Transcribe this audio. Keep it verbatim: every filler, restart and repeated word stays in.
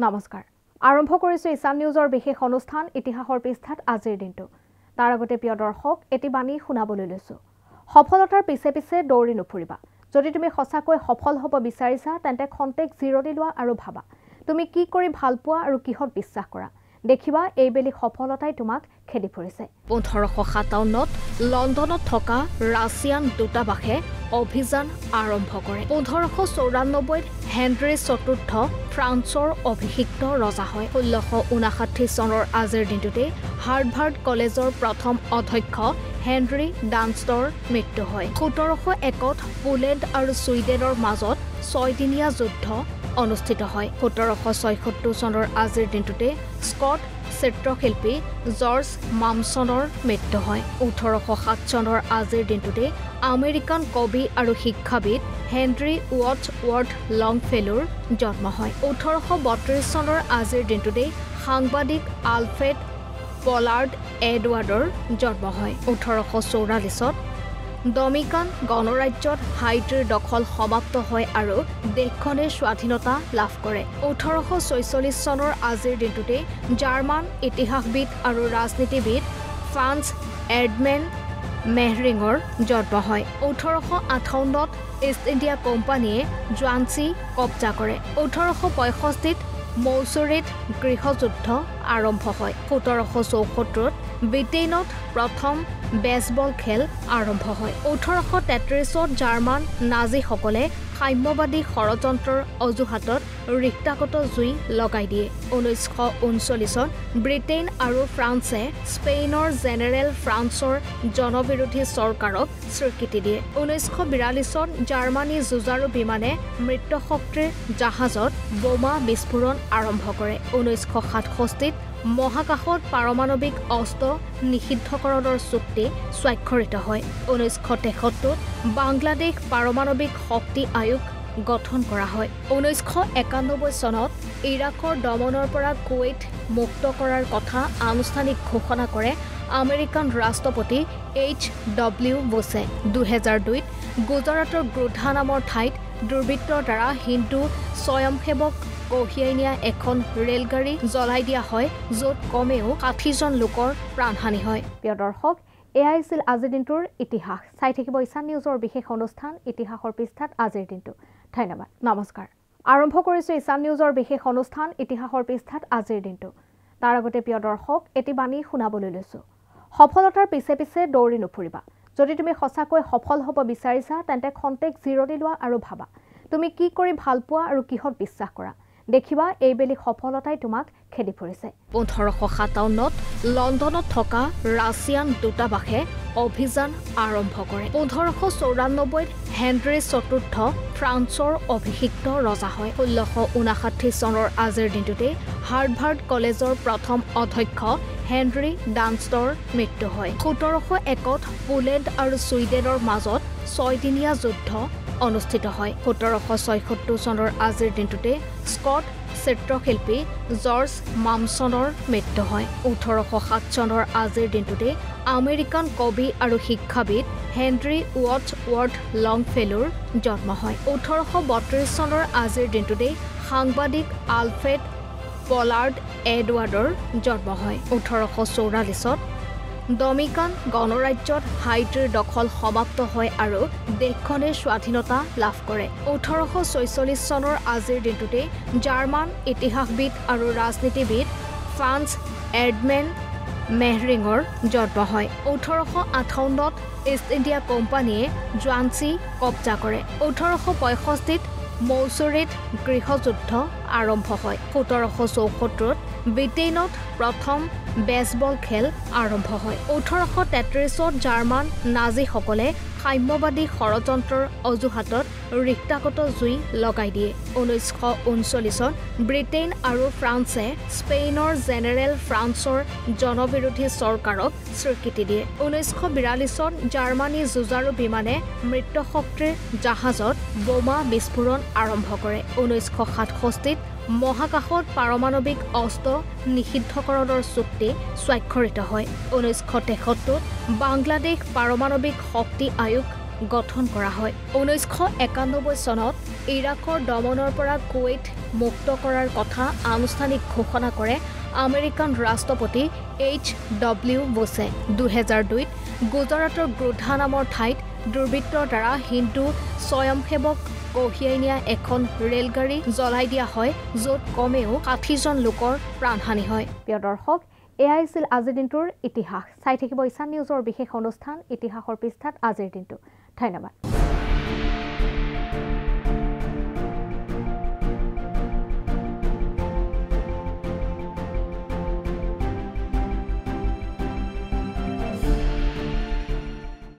নমস্কাৰ আৰম্ভ কৰিছো ইশান নিউজৰ বিশেষ অনুষ্ঠান ইতিহাসৰ পৃষ্ঠাত আজিৰ দিনটো তাৰ আগতে প্ৰিয় দৰ্শক এটি বাণী শুনাবলৈ লৈছো সফলতাৰ পিছে পিছে দৌৰি নুফুৰিবা যদি তুমি সঁচাকৈ সফল হ'ব বিচাৰিছা তেন্তে খন্তেক জিৰণি লোৱা আৰু ভাবা তুমি কি কৰি ভাল পোৱা আৰু কিহত বিশ্বাস কৰা দেখিবা এইবেলি সফলতাই তোমাক খেদি ফুৰিছে পোন্ধৰশ সাতাৱন্নত লণ্ডনত থকা ৰাছিয়ান দূতাবাসে অভিযান আৰম্ভ কৰে পোন্ধৰশ চৌৰান্নব্বৈত হেনৰি চতুৰ্থ ফ্ৰান্সৰ অভিষিক্ত ৰজা হয় ষোল্লশ ঊনাষাঠি চনৰ আজিৰ দিনটোতে হাৰ্ভাৰ্ড কলেজৰ প্ৰথম অধ্যক্ষ হেনৰি ডানষ্টৰ মৃত্যু হয় সোতৰশ একত পোলেণ্ড আৰু ছুইডেনৰ মাজত ছয়দিনীয়া যুদ্ধ অনুষ্ঠিত হয় সোতৰশ ছয়সত্তৰ চনৰ আজিৰ দিনটোতে স্কট চিত্ৰশিল্পী জৰ্জ মামছনৰ মৃত্যু হয় ওঠৰশ সাত চনৰ আজিৰ দিনটোতে আমেৰিকান কবি আৰু শিক্ষাবিদ হেনৰি ৱৰ্ডছৱৰ্থ লংফেলোৰ জন্ম হয় ওঠৰশ বত্ৰিশ চনৰ আজিৰ দিনটোতে সাংবাদিক আলফ্ৰেড পলাৰ্ড এডৱাৰ্ডৰ জন্ম হয় ওঠৰশ চৌৰাল্লিছত ডমিনিকান গণৰাজ্যত হাইটিৰ দখল সমাপ্ত হয় আৰু দেশখনে স্বাধীনতা লাভ কৰে ওঠৰশ ছয়চল্লিছ চনৰ আজিৰ দিনটোতে জাৰ্মান ইতিহাসবিদ আৰু ৰাজনীতিবিদ ফ্ৰান্স এডমেন মেহৰিঙৰ জন্ম হয় ওঠৰশ আঠাৱন্নত ইষ্ট ইণ্ডিয়া কোম্পানীয়ে ঝান্সী কব্জা কৰে ওঠৰশ পঁয়ষষ্ঠিত মৌছুৰীত গৃহযুদ্ধ আৰম্ভ হয় সোতৰশ চৌসত্তৰত ব্ৰিটেইনত প্ৰথম বেছবল খেল আৰম্ভ হয় ওঠৰশ তেত্ৰিছত জাৰ্মান নাজিসকলে সাম্যবাদী ষড়যন্ত্ৰৰ অজুহাতত ৰিক্তাকত জুই লগাই দিয়ে ঊনৈছশ ঊনচল্লিছত ব্ৰিটেইন আৰু ফ্ৰান্সে স্পেইনৰ জেনেৰেল ফ্ৰান্সৰ জনবিৰোধী চৰকাৰক স্বীকৃতি দিয়ে ঊনৈছশ বিৰাল্লিছত জাৰ্মানী যুঁজাৰু বিমানে মৃত্যশক্তিৰ জাহাজত বোমা বিস্ফোৰণ আৰম্ভ কৰে ঊনৈছশ সাতষষ্ঠিত মহাকাশত পাৰমাণৱিক অস্ত্ৰ নিষিদ্ধকৰণৰ চুক্তি স্বাক্ষৰিত হয় ঊনৈছশ তেসত্তৰত বাংলাদেশ পাৰমাণৱিক শক্তি আয়োগ গঠন কৰা হয় ঊনৈছশ একানব্বৈ চনত ইৰাকৰ দমনৰ পৰা কুৱেইট মুক্ত কৰাৰ কথা আনুষ্ঠানিক ঘোষণা কৰে আমেৰিকান ৰাষ্ট্ৰপতি এইচ ডব্লিউ বুছে দুহেজাৰ দুইত গুজৰাটৰ গ্ৰোধা নামৰ ঠাইত দুৰ্বৃত্তৰ দ্বাৰা হিন্দু স্বয়ংসেৱক কঢ়িয়াই নিয়া এখন ৰেলগাড়ী জ্বলাই দিয়া হয় য'ত কমেও ষাঠিজন লোকৰ প্ৰাণহানি হয় প্ৰিয় দৰ্শক এয়াই আছিল আজিৰ দিনটোৰ ইতিহাস চাই থাকিব ইশান নিউজৰ বিশেষ অনুষ্ঠান ইতিহাসৰ পৃষ্ঠাত আজিৰ দিনটো ধন্যবাদ নমস্কাৰ আৰম্ভ কৰিছো ইশান নিউজৰ বিশেষ অনুষ্ঠান ইতিহাসৰ পৃষ্ঠাত আজিৰ দিনটো তাৰ আগতে প্ৰিয় দৰ্শক এটি বাণী শুনাবলৈ লৈছো সফলতাৰ পিছে পিছে দৌৰি নুফুৰিবা যদি তুমি সঁচাকৈ সফল হ'ব বিচাৰিছা তেন্তে খন্তেক জিৰণি লোৱা আৰু ভাবা তুমি কি কৰি ভাল পোৱা আৰু কিহত বিশ্বাস কৰা দেখিবা এইবেলি সফলতাই তোমাক খেদি ফুৰিছে পোন্ধৰশ সাতাৱন্নত লণ্ডনত থকা ৰাছিয়ান দূতাবাসে অভিযান আৰম্ভ কৰে পোন্ধৰশ চৌৰান্নব্বৈত হেনৰি চতুৰ্থ ফ্ৰান্সৰ অভিষিক্ত ৰজা হয় ষোল্লশ ঊনাষাঠি চনৰ আজিৰ দিনটোতে হাৰ্ভাৰ্ড কলেজৰ প্ৰথম অধ্যক্ষ হেনৰি ডানষ্টৰ মৃত্যু হয় সোতৰশ একত পোলেণ্ড আৰু ছুইডেনৰ মাজত ছয়দিনীয়া যুদ্ধ অনুষ্ঠিত হয় সোতৰশ ছয়সত্তৰ চনৰ আজিৰ দিনটোতে স্কট চিত্ৰশিল্পী জৰ্জ মামছনৰ মৃত্যু হয় ওঠৰশ সাত চনৰ আজিৰ দিনটোতে আমেৰিকান কবি আৰু শিক্ষাবিদ হেনৰি ৱৰ্ডছৱৰ্থ লংফেলোৰ জন্ম হয় ওঠৰশ বত্ৰিশ চনৰ আজিৰ দিনটোতে সাংবাদিক আলফ্ৰেড পলাৰ্ড এডৱাৰ্ডৰ জন্ম হয় ওঠৰশ চৌৰাল্লিছত ডমিনিকান গণৰাজ্যত হাইটিৰ দখল সমাপ্ত হয় আৰু দেশখনে স্বাধীনতা লাভ কৰে ওঠৰশ ছয়চল্লিছ চনৰ আজিৰ দিনটোতে জাৰ্মান ইতিহাসবিদ আৰু ৰাজনীতিবিদ ফ্ৰান্স এডমেন মেহৰিঙৰ জন্ম হয় ওঠৰশ আঠাৱন্নত ইষ্ট ইণ্ডিয়া কোম্পানীয়ে ঝান্সী কব্জা কৰে ওঠৰশ পঁয়ষষ্ঠিত মৌছুৰীত গৃহযুদ্ধ আৰম্ভ হয় সোতৰশ চৌসত্তৰত ব্ৰিটেইনত প্ৰথম বেছবল খেল আৰম্ভ হয় ওঠৰশ তেত্ৰিছত জাৰ্মান নাজিসকলে সাম্যবাদী ষড়যন্ত্ৰৰ অজুহাতত ৰিক্তাকত জুই লগাই দিয়ে ঊনৈছশ ঊনচল্লিছত ব্ৰিটেইন আৰু ফ্ৰান্সে স্পেইনৰ জেনেৰেল ফ্ৰান্সৰ জনবিৰোধী চৰকাৰক স্বীকৃতি দিয়ে ঊনৈছশ বিৰাল্লিছত জাৰ্মানী যুঁজাৰু বিমানে মৃত্যশক্তিৰ জাহাজত বোমা বিস্ফোৰণ আৰম্ভ কৰে ঊনৈছশ সাতষষ্ঠিত মহাকাশত পাৰমাণৱিক অস্ত্ৰ নিষিদ্ধকৰণৰ চুক্তি স্বাক্ষৰিত হয় ঊনৈছশ তেসত্তৰত বাংলাদেশ পাৰমাণৱিক শক্তি আয়োগ গঠন কৰা হয় ঊনৈছশ একানব্বৈ চনত ইৰাকৰ দমনৰ পৰা কুৱেইট মুক্ত কৰাৰ কথা আনুষ্ঠানিক ঘোষণা কৰে আমেৰিকান ৰাষ্ট্ৰপতি এইচ ডব্লিউ বুছে দুহেজাৰ দুইত গুজৰাটৰ গ্ৰোধা নামৰ ঠাইত দুৰ্বৃত্তৰ দ্বাৰা হিন্দু স্বয়ংসেৱক কঢ়িয়াই নিয়া এখন ৰেলগাড়ী জ্বলাই দিয়া হয় য'ত কমেও ষাঠিজন লোকৰ প্ৰাণহানি হয় প্ৰিয় দৰ্শক এয়া আছিল আজিৰ দিনটোৰ ইতিহাস চাই থাকিব ঈশান নিউজৰ বিশেষ অনুষ্ঠান ইতিহাসৰ পৃষ্ঠাত আজিৰ দিনটো ধন্যবাদ